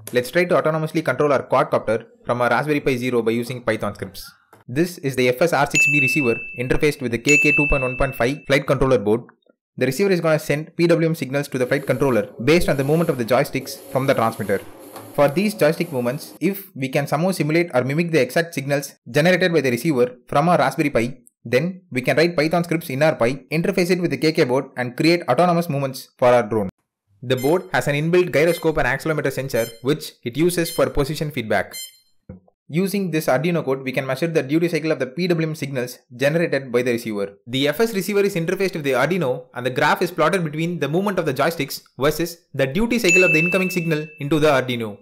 let's try to autonomously control our quadcopter from our Raspberry Pi Zero by using Python scripts. This is the FSR6B receiver interfaced with the KK 2.1.5 flight controller board. The receiver is going to send PWM signals to the flight controller based on the movement of the joysticks from the transmitter. For these joystick movements, if we can somehow simulate or mimic the exact signals generated by the receiver from our Raspberry Pi, then we can write Python scripts in our Pi, interface it with the KK board and create autonomous movements for our drone. The board has an inbuilt gyroscope and accelerometer sensor which it uses for position feedback. Using this Arduino code, we can measure the duty cycle of the PWM signals generated by the receiver. The FS receiver is interfaced with the Arduino and the graph is plotted between the movement of the joysticks versus the duty cycle of the incoming signal into the Arduino.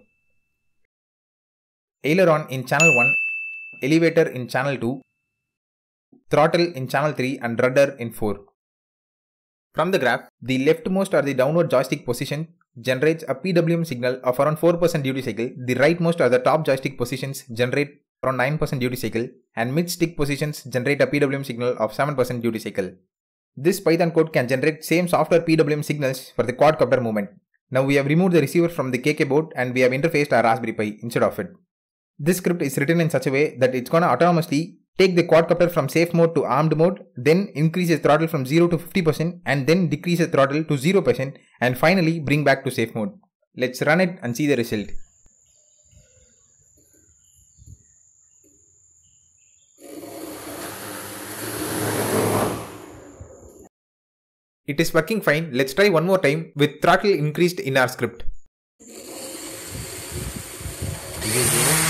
Aileron in channel 1, elevator in channel 2, throttle in channel 3 and rudder in 4. From the graph, the leftmost or the downward joystick position generates a PWM signal of around 4% duty cycle, the rightmost or the top joystick positions generate around 9% duty cycle, and mid stick positions generate a PWM signal of 7% duty cycle. This Python code can generate same software PWM signals for the quadcopter movement. Now we have removed the receiver from the KK board and we have interfaced our Raspberry Pi instead of it. This script is written in such a way that it's going to autonomously take the quadcopter from safe mode to armed mode, then increase the throttle from 0 to 50% and then decrease the throttle to 0% and finally bring back to safe mode. Let's run it and see the result. It is working fine. Let's try one more time with throttle increased in our script.